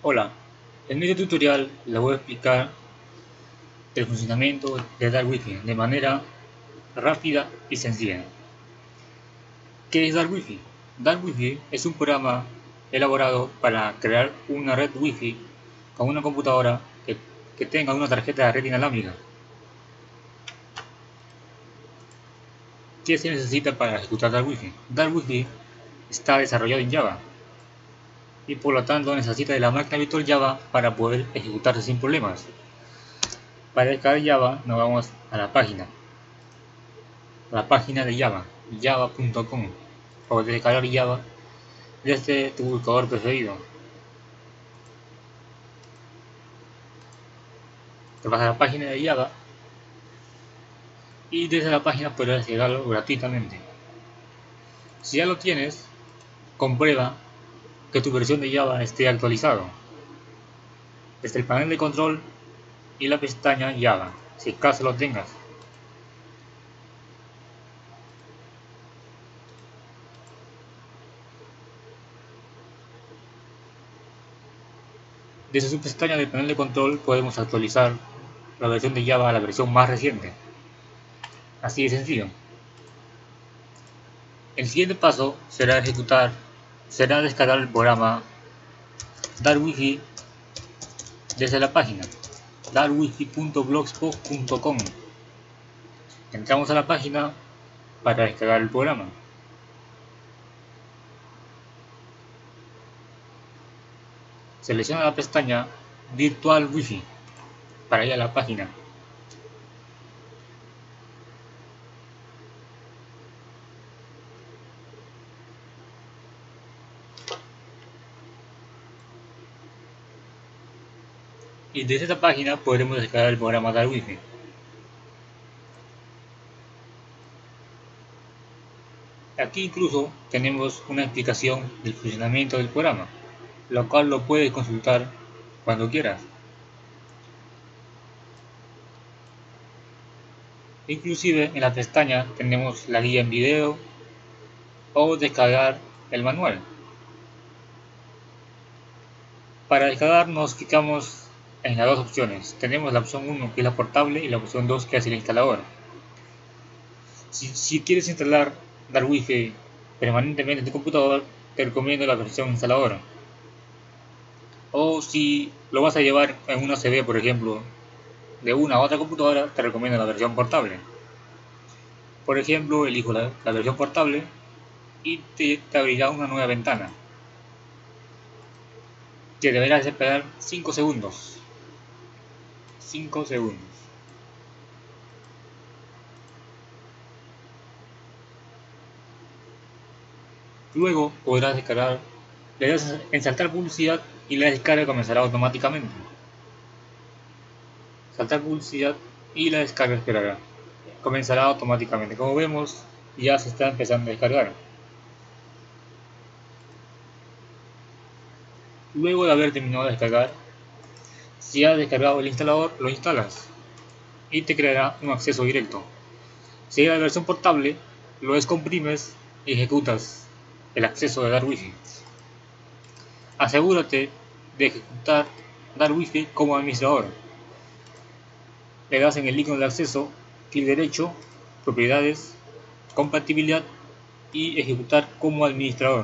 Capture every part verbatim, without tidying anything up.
Hola, en este tutorial les voy a explicar el funcionamiento de Dark Wi-Fi de manera rápida y sencilla. ¿Qué es Dark Wi-Fi? Dark Wi-Fi es un programa elaborado para crear una red Wi-Fi con una computadora que, que tenga una tarjeta de red inalámbrica. ¿Qué se necesita para ejecutar Dark Wi-Fi? Dark Wi-Fi está desarrollado en Java y por lo tanto necesita de la máquina virtual Java para poder ejecutarse sin problemas. Para descargar Java nos vamos a la página la página de Java, java punto com, o descargar Java desde tu buscador preferido. Te vas a la página de Java y desde la página podrás descargarlo gratuitamente. Si ya lo tienes, comprueba que tu versión de Java esté actualizado. Desde el panel de control y la pestaña Java, si acaso lo tengas. Desde su pestaña del panel de control podemos actualizar la versión de Java a la versión más reciente. Así de sencillo. El siguiente paso será ejecutar, será descargar el programa Dark Wi-Fi desde la página dark wifi punto blogspot punto com. Entramos a la página para descargar el programa. Selecciona la pestaña Virtual Wi-Fi para ir a la página. Y desde esta página podremos descargar el programa Dark Wi-Fi. Aquí incluso tenemos una explicación del funcionamiento del programa, lo cual lo puedes consultar cuando quieras. Inclusive en la pestaña tenemos la guía en video o descargar el manual. Para descargar nos fijamos en las dos opciones. Tenemos la opción uno que es la portable y la opción dos que es el instalador. Si, si quieres instalar Dark Wi-Fi permanentemente en tu computador, te recomiendo la versión instaladora. O si lo vas a llevar en una C D, por ejemplo, de una a otra computadora, te recomiendo la versión portable. Por ejemplo, elijo la, la versión portable y te, te abrirá una nueva ventana que deberás esperar cinco segundos. cinco segundos. Luego podrás descargar, le das en saltar publicidad y la descarga comenzará automáticamente. Saltar publicidad y la descarga esperará. Comenzará automáticamente. Como vemos, ya se está empezando a descargar. Luego de haber terminado de descargar, si has descargado el instalador, lo instalas y te creará un acceso directo. Si es la versión portable, lo descomprimes y ejecutas el acceso de Dark Wi-Fi. Asegúrate de ejecutar Dark Wi-Fi como administrador. Le das en el icono de acceso, clic derecho, propiedades, compatibilidad y ejecutar como administrador.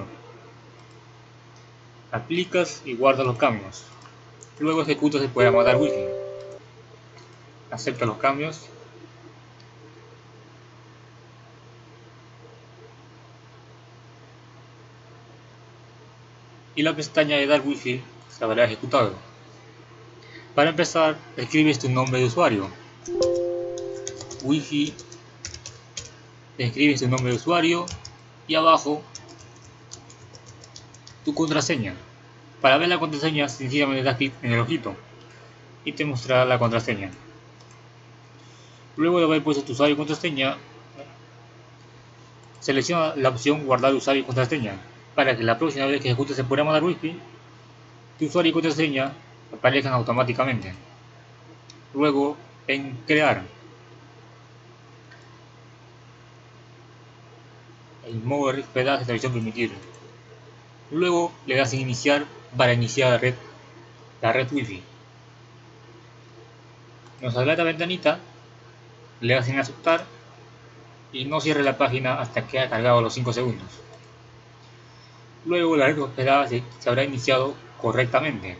Aplicas y guardas los cambios. Luego ejecutas el programa Dark Wi-Fi. Acepta los cambios. Y la pestaña de Dark Wi-Fi se habrá ejecutado. Para empezar, escribes tu nombre de usuario. Wi-Fi. Escribes tu nombre de usuario y abajo tu contraseña. Para ver la contraseña, sencillamente das clic en el ojito y te mostrará la contraseña. Luego de haber puesto tu usuario y contraseña, selecciona la opción guardar usuario y contraseña para que la próxima vez que ejecutes el programa de Wi-Fi, tu usuario y contraseña aparezcan automáticamente. Luego en crear, el modo de pedazo de selección permitir. Luego le das en iniciar para iniciar la red la red Wi-Fi. Nos sale esta ventanita, le das en aceptar y no cierre la página hasta que haya cargado los cinco segundos. Luego la red hospedada se, se habrá iniciado correctamente.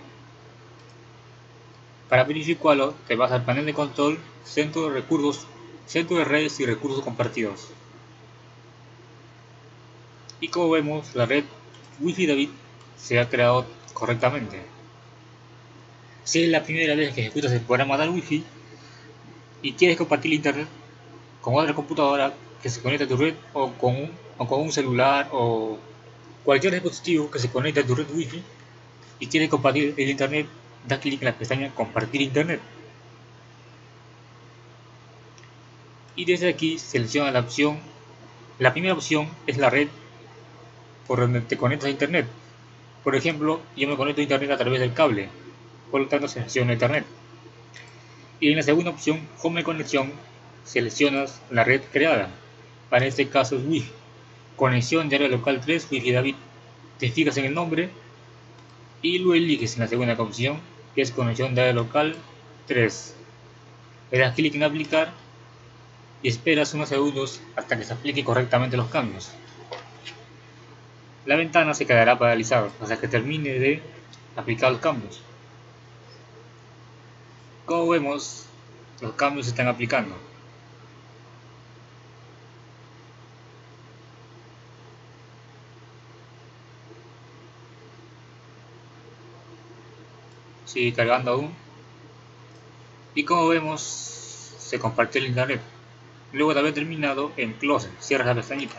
Para verificarlo, te vas al panel de control, centro de recursos, centro de redes y recursos compartidos. Y como vemos, la red Wi-Fi David se ha creado correctamente. Si es la primera vez que ejecutas el programa Dark Wi-Fi y quieres compartir internet con otra computadora que se conecte a tu red o con un, o con un celular o cualquier dispositivo que se conecte a tu red Wi-Fi y quieres compartir el internet, da clic en la pestaña Compartir internet. Y desde aquí selecciona la opción. La primera opción es la red por donde te conectas a internet. Por ejemplo, yo me conecto a internet a través del cable, por lo tanto selecciono internet. Y en la segunda opción, Home conexión, seleccionas la red creada. Para este caso es Wi-Fi. Conexión de área local tres, Wi-Fi David. Te fijas en el nombre y lo eliges en la segunda opción, que es conexión de área local tres. Le das clic en aplicar y esperas unos segundos hasta que se aplique correctamente los cambios. La ventana se quedará paralizada hasta que termine de aplicar los cambios. Como vemos, los cambios se están aplicando. Sigue cargando aún. Y como vemos, se compartió el internet. Luego de haber terminado, en Close, cierras la pestañita.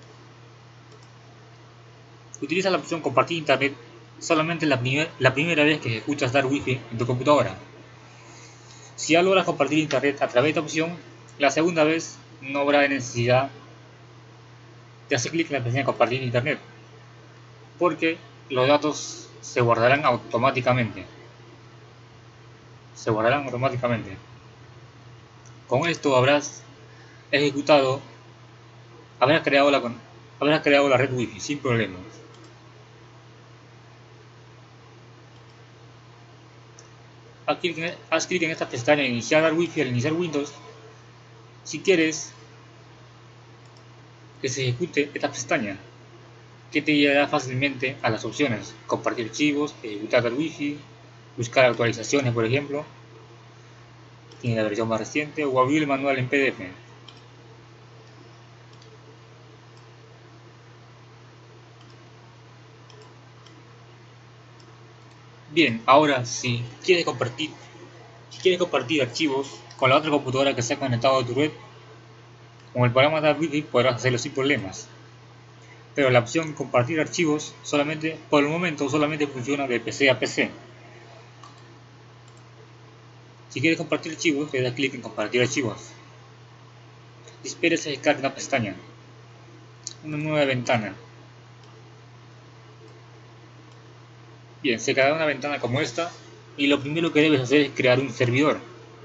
Utiliza la opción Compartir internet solamente la, primer, la primera vez que ejecutas Dark Wi-Fi en tu computadora. Si ya logras compartir internet a través de esta opción, la segunda vez no habrá necesidad de hacer clic en la pestaña Compartir internet, porque los datos se guardarán automáticamente. Se guardarán automáticamente. Con esto habrás ejecutado, habrás creado la, habrás creado la red Wi-Fi sin problemas. Haz clic, en, haz clic en esta pestaña Iniciar Dark Wi-Fi al iniciar Windows si quieres que se ejecute esta pestaña, que te llevará fácilmente a las opciones Compartir archivos, ejecutar Dark Wi-Fi, buscar actualizaciones por ejemplo, tiene la versión más reciente, o abrir el manual en P D F. Bien, ahora si quieres compartir, si quieres compartir archivos con la otra computadora que se ha conectado a tu red, con el programa Dark Wi-Fi podrás hacerlo sin problemas. Pero la opción compartir archivos solamente, por el momento, solamente funciona de P C a P C. Si quieres compartir archivos, le das clic en compartir archivos. Y esperes a que cargue una pestaña, una nueva ventana. Bien, se creará una ventana como esta y lo primero que debes hacer es crear un servidor.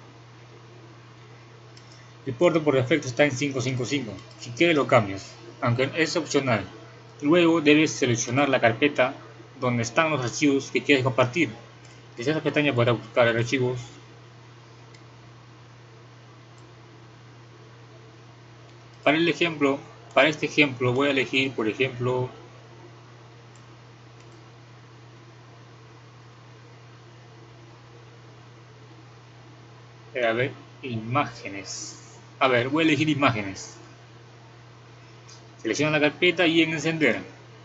El puerto por defecto está en quinientos cincuenta y cinco, si quieres lo cambias, aunque es opcional. Luego debes seleccionar la carpeta donde están los archivos que quieres compartir. Desde esa pestaña podrás buscar archivos. Para el ejemplo, para este ejemplo voy a elegir, por ejemplo, a ver, imágenes. A ver, voy a elegir imágenes. Selecciona la carpeta y en encender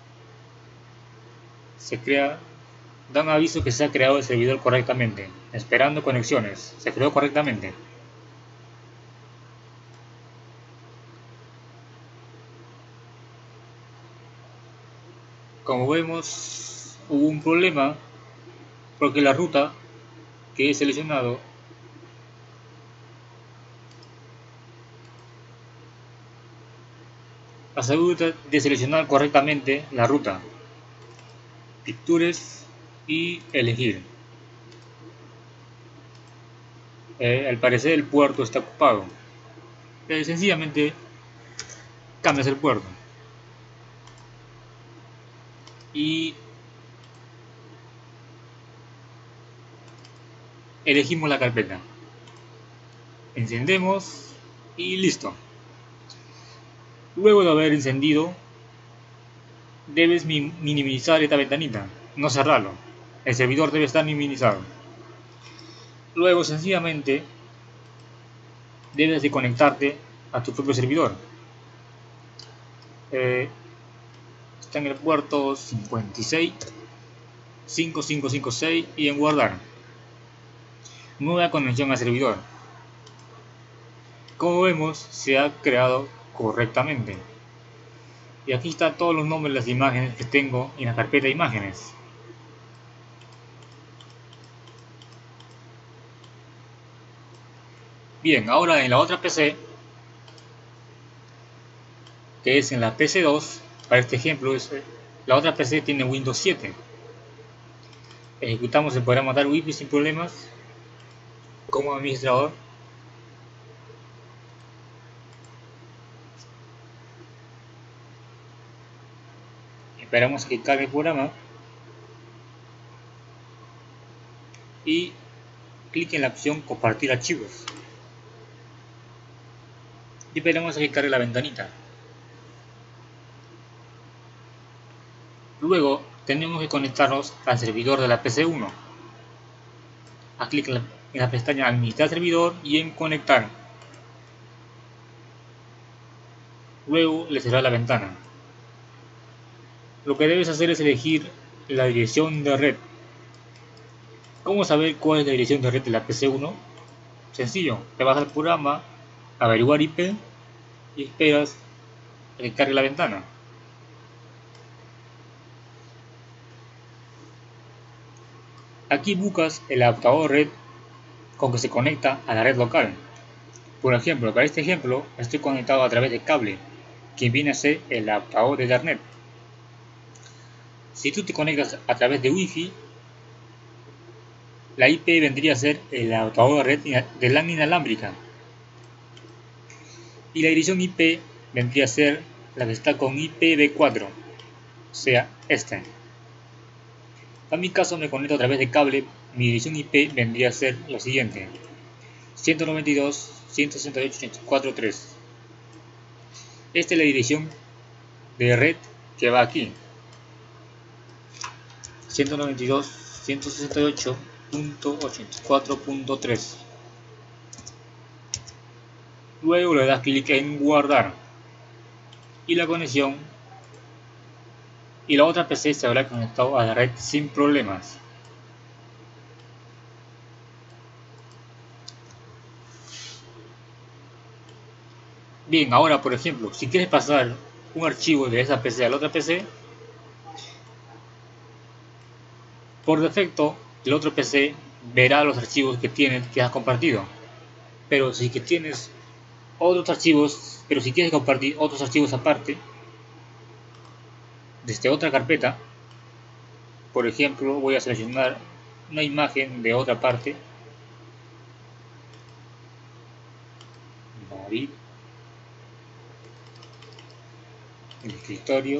se crea, da un aviso que se ha creado el servidor correctamente, esperando conexiones. Se creó correctamente. Como vemos, hubo un problema porque la ruta que he seleccionado asegúrate de seleccionar correctamente la ruta, Pictures y elegir. Eh, al parecer el puerto está ocupado. Eh, sencillamente cambias el puerto y elegimos la carpeta, encendemos y listo. Luego de haber encendido, debes minimizar esta ventanita, no cerrarlo. El servidor debe estar minimizado. Luego sencillamente debes de conectarte a tu propio servidor. Eh, está en el puerto cincuenta y seis, cinco cinco cinco seis y en guardar. Nueva conexión al servidor. Como vemos, se ha creado correctamente. Y aquí están todos los nombres de las imágenes que tengo en la carpeta de imágenes. Bien, ahora en la otra P C, que es en la P C dos, para este ejemplo, es, la otra P C tiene Windows siete. Ejecutamos el programa Dark Wi-Fi sin problemas como administrador. Esperamos que cargue el programa y clic en la opción compartir archivos y esperamos a que cargue la ventanita. Luego tenemos que conectarnos al servidor de la P C uno. Haz clic en la, en la pestaña administrar servidor y en conectar. Luego le cerrará la ventana. Lo que debes hacer es elegir la dirección de red. ¿Cómo saber cuál es la dirección de red de la P C uno? Sencillo, te vas al programa, averiguar I P y esperas a que cargue la ventana. Aquí buscas el adaptador red con que se conecta a la red local. Por ejemplo, para este ejemplo estoy conectado a través de cable, que viene a ser el adaptador de Ethernet. Si tú te conectas a través de Wi-Fi, la I P vendría a ser el adaptador de red de LAN inalámbrica. Y la dirección I P vendría a ser la que está con I P v cuatro, o sea, esta. En mi caso me conecto a través de cable, mi dirección I P vendría a ser lo siguiente: ciento noventa y dos punto ciento sesenta y ocho punto ochenta y cuatro punto tres. Esta es la dirección de red que va aquí: ciento noventa y dos punto ciento sesenta y ocho punto ochenta y cuatro punto tres. Luego le das clic en guardar y la conexión y la otra P C se habrá conectado a la red sin problemas. Bien, ahora por ejemplo, si quieres pasar un archivo de esa P C a la otra P C, por defecto el otro P C verá los archivos que tienes que has compartido. Pero si que tienes otros archivos, pero si quieres compartir otros archivos aparte, desde otra carpeta, por ejemplo, voy a seleccionar una imagen de otra parte, David, el escritorio,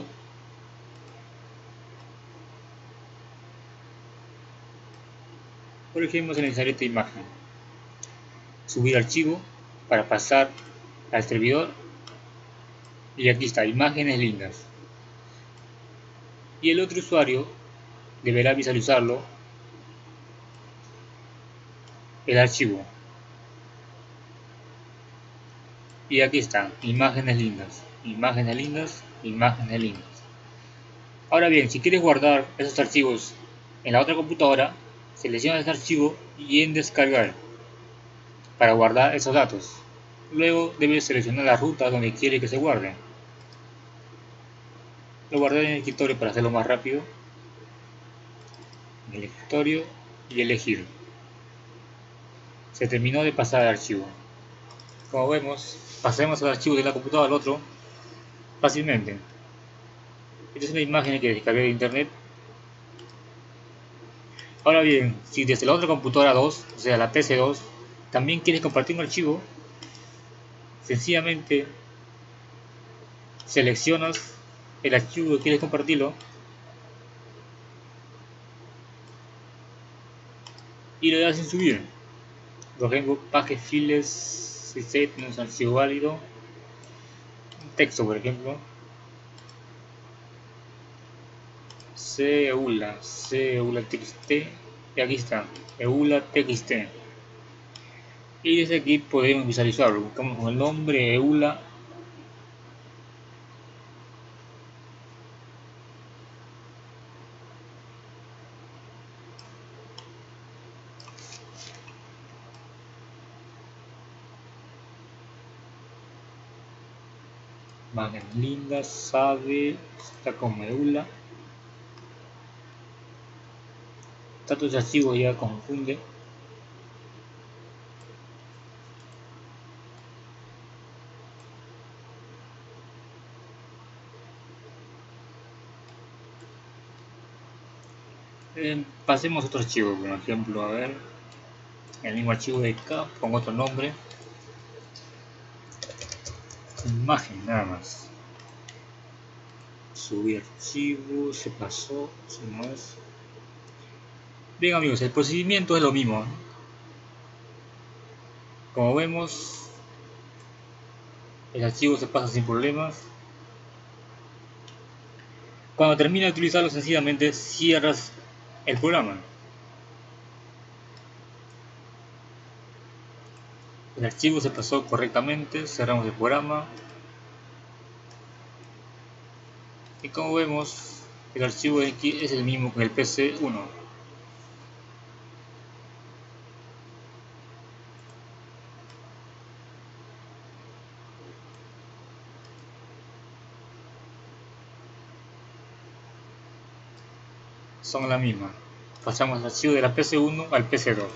por ejemplo, seleccionar esta imagen, subir archivo para pasar al servidor y aquí está, imágenes lindas. Y el otro usuario deberá visualizarlo, el archivo. Y aquí está, imágenes lindas, imágenes lindas, imágenes lindas. Ahora bien, si quieres guardar esos archivos en la otra computadora, selecciona este archivo y en descargar para guardar esos datos. Luego debes seleccionar la ruta donde quiere que se guarde. Lo guardaré en el escritorio para hacerlo más rápido. En el escritorio y elegir. Se terminó de pasar el archivo. Como vemos, pasemos el archivo de la computadora al otro fácilmente. Esta es una imagen que descargué de internet. Ahora bien, si desde la otra computadora dos, o sea la P C dos, también quieres compartir un archivo, sencillamente seleccionas el archivo que quieres compartirlo y le das en subir. Por ejemplo, page files set no es un archivo válido. Un texto, por ejemplo. C eula, C eula txt, y aquí está, eula txt. Y desde aquí podemos visualizarlo. Buscamos con el nombre eula. Imagen linda, sabe, está como eula. Tantos archivos ya confunde. Eh, pasemos a otro archivo, por ejemplo, a ver, el mismo archivo de acá, pongo otro nombre. Imagen, nada más. Subir archivo, se pasó, si no es. Bien amigos, el procedimiento es lo mismo. Como vemos, el archivo se pasa sin problemas. Cuando termina de utilizarlo, sencillamente cierras el programa. El archivo se pasó correctamente, cerramos el programa. Y como vemos, el archivo X es el mismo que el P C uno. Son la misma. Pasamos el archivo de la P C uno al P C dos.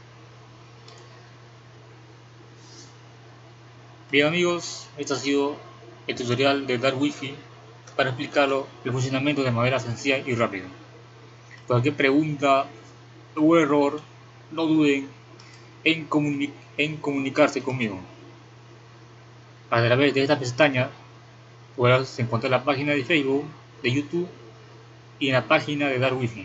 Bien amigos, este ha sido el tutorial de Dark Wi-Fi para explicarlo el funcionamiento de manera sencilla y rápida. Cualquier pregunta o error, no duden en, comuni en comunicarse conmigo. A través de esta pestaña podrás encontrar la página de Facebook, de YouTube y en la página de Dark Wi-Fi.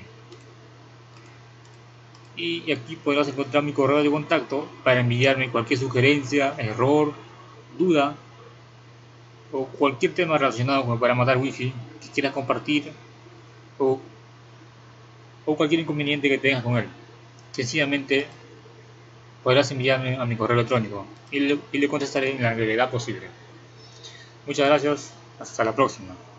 Y aquí podrás encontrar mi correo de contacto para enviarme cualquier sugerencia, error, duda o cualquier tema relacionado con el programa Dark Wi-Fi que quieras compartir o, o cualquier inconveniente que tengas con él. Sencillamente podrás enviarme a mi correo electrónico y le, y le contestaré en la brevedad posible. Muchas gracias, hasta la próxima.